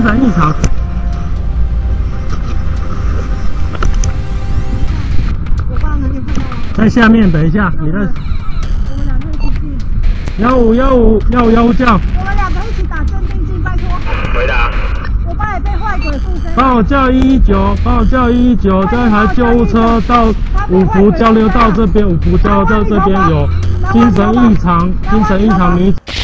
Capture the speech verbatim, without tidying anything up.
神异常。 我爸能有看到吗？ 在下面，等一下，你的。 我们两个一起去。 幺五幺五幺五幺五叫。 我们两个一起打镇定剂，拜托。 回答。 我爸也被坏鬼附身。 帮我叫一一九，帮我叫一一九，这台救护车到五福交流道这边，五福交流道这边有精神异常，精神异常女子。